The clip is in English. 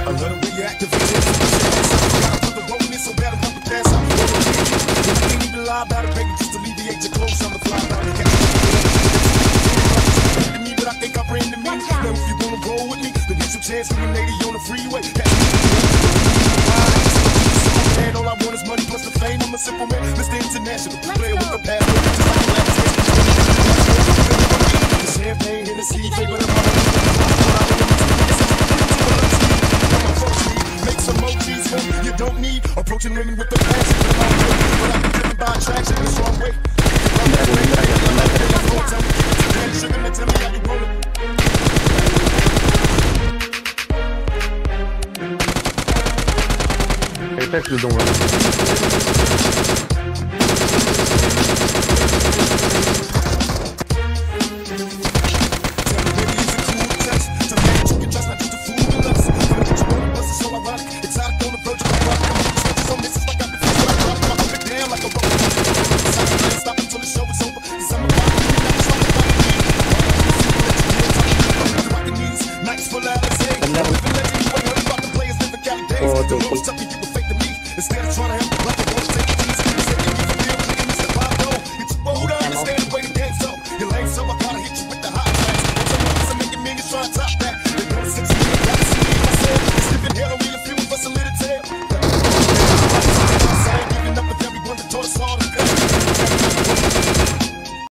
I love the way you act. I put the roll in so bad I'm up the pass. You can't even lie about it, baby, just alleviate your clothes on the fly. Me, but I think I bring to me. Now if you wanna roll with me, then get some chance to a lady on the freeway. And all I want is money plus the fame. I'm a simple man, Mr. International, player with the past. Champagne, Hennessy, favorite of mine. Make some emojis when you don't need. Approaching women with the passion. But I'm driven by attraction the wrong way. Sugar, tell me how you roll it. Hey, text the door. Instead of trying to help